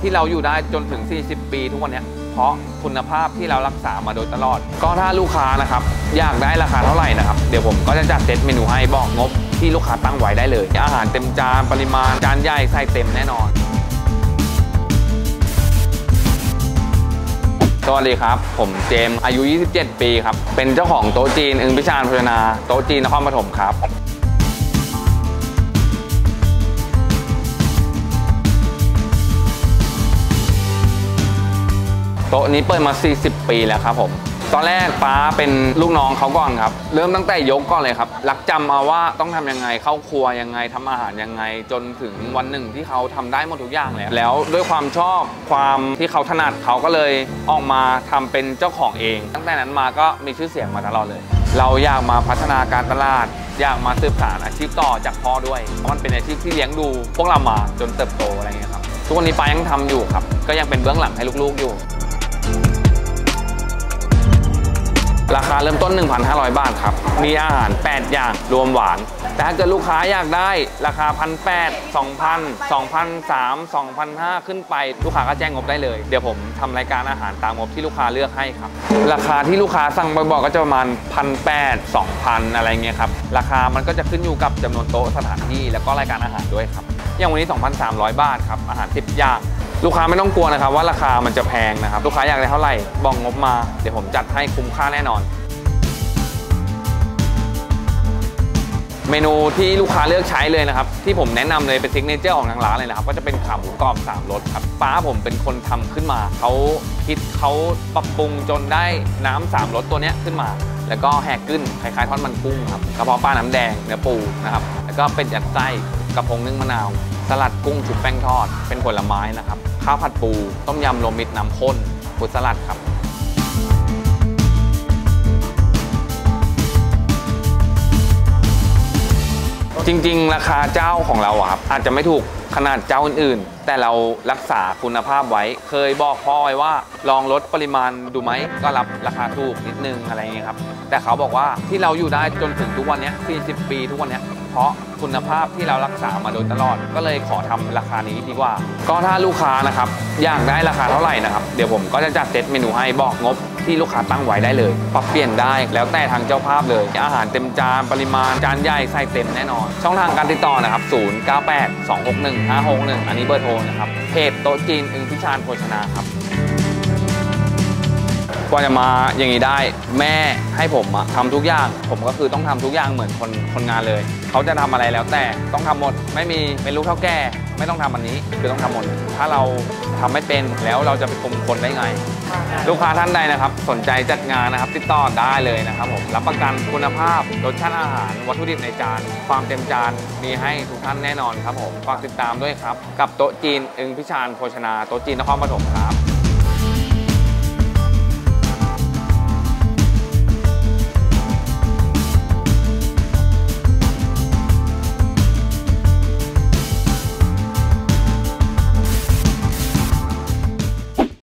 ที่เราอยู่ได้จนถึง40ปีทุกวันนี้เพราะคุณภาพที่เรารักษามาโดยตลอดก็ถ้าลูกค้านะครับอยากได้ราคาเท่าไหร่นะครับเดี๋ยวผมก็จะจัดเซตเมนูให้บอกงบที่ลูกค้าตั้งไว้ได้เลยอาหารเต็มจานปริมาณจานใหญ่ใส่เต็มแน่นอนสวัสดีครับผมเจมส์อายุ27ปีครับเป็นเจ้าของโต๊ะจีนอึงพิชานโภชนาโต๊ะจีนนครปฐมครับโต๊ะนี้เปิดมา40ปีแล้วครับผมตอนแรกป้าเป็นลูกน้องเขาก่อนครับเริ่มตั้งแต่ยกก่อนเลยครับรักจำเอาว่าต้องทำยังไงเข้าครัวยังไงทำอาหารยังไงจนถึงวันหนึ่งที่เขาทำได้หมดทุกอย่างแล้วด้วยความชอบความที่เขาถนัดเขาก็เลยออกมาทำเป็นเจ้าของเองตั้งแต่นั้นมาก็มีชื่อเสียงมาตลอดเลยเราอยากมาพัฒนาการตลาดอยากมาสืบสานอาชีพต่อจากพ่อด้วยเพราะมันเป็นอาชีพที่เลี้ยงดูพวกเรามาจนเติบโตอะไรเงี้ยครับทุกวันนี้ป้ายังทำอยู่ครับก็ยังเป็นเบื้องหลังให้ลูกๆอยู่ราคาเริ่มต้น 1,500 บาทครับมีอาหาร8อย่างรวมหวานแต่ถ้าเกิดลูกค้าอยากได้ราคา 1,800 2,000 2,300 2,500 ขึ้นไปลูกค้าก็แจ้งงบได้เลยเดี๋ยวผมทำรายการอาหารตามงบที่ลูกค้าเลือกให้ครับราคาที่ลูกค้าสั่งบ่อยๆก็จะประมาณ 1,800 2,000 อะไรเงี้ยครับราคามันก็จะขึ้นอยู่กับจำนวนโต๊ะสถานที่แล้วก็รายการอาหารด้วยครับอย่างวันนี้ 2,300 บาทครับอาหาร10อย่างลูกค้าไม่ต้องกลัวนะครับว่าราคามันจะแพงนะครับลูกค้าอยากได้เท่าไหร่บอกงบมาเดี๋ยวผมจัดให้คุ้มค่าแน่นอนเมนูที่ลูกค้าเลือกใช้เลยนะครับที่ผมแนะนำเลยเป็นซิกเนเจอร์ของทางร้านเลยนะครับก็จะเป็นขาหมูกรอบ3รสครับป้าผมเป็นคนทำขึ้นมาเขาคิดเขาปรับปรุงจนได้น้ำ3รสตัวนี้ขึ้นมาแล้วก็แหกขึ้นคล้ายๆทอดมันกุ้งครับกระเพาะปลาน้ำแดงเนื้อปูนะครับแล้วก็เป็นยัดไส้กระพงนึ่งมะนาวสลัดกุ้งชุบแป้งทอดเป็นผลไม้นะครับข้าวผัดปูต้มยำรวมมิตรน้ำข้นฟรุตสลัดครับจริงๆราคาเจ้าของเราครับอาจจะไม่ถูกขนาดเจ้าอื่นๆแต่เรารักษาคุณภาพไว้เคยบอกพ่อไว้ว่าลองลดปริมาณดูไหมก็รับราคาถูกนิดนึงอะไรเงี้ยครับแต่เขาบอกว่าที่เราอยู่ได้จนถึงทุกวันนี้40ปีทุกวันนี้เพราะคุณภาพที่เรารักษามาโดยตลอดก็เลยขอทำราคานี้ดีกว่าก็ถ้าลูกค้านะครับอยากได้ราคาเท่าไหร่นะครับเดี๋ยวผมก็จะจัดเซตเมนูให้บอกงบที่ลูกค้าตั้งไว้ได้เลยปรับเปลี่ยนได้แล้วแต่ทางเจ้าภาพเลยอาหารเต็มจานปริมาณจานใหญ่ใส่เต็มแน่นอนช่องทางการติดต่อนะครับ0982615561อันนี้เบอร์โทรนะครับเพจโต๊ะจีนอึงพิชานโภชนาครับกว่าจะมาอย่างนี้ได้แม่ให้ผมทำทุกอย่างผมก็คือต้องทำทุกอย่างเหมือนคนงานเลยเขาจะทำอะไรแล้วแต่ต้องทำหมดไม่มีเป็นลูกเท่าแก่ไม่ต้องทำอันนี้คือต้องทำหมดถ้าเราทำไม่เป็นแล้วเราจะไปคุมคนได้ไงลูกค้าท่านใดนะครับสนใจจัดงานนะครับติดต่อได้เลยนะครับผมรับประกันคุณภาพรสชาติอาหารวัตถุดิบในจานความเต็มจานมีให้ทุกท่านแน่นอนครับผมฝากติดตามด้วยครับกับโต๊ะจีนอึงพิชานโภชนาโต๊ะจีนนครปฐมครับ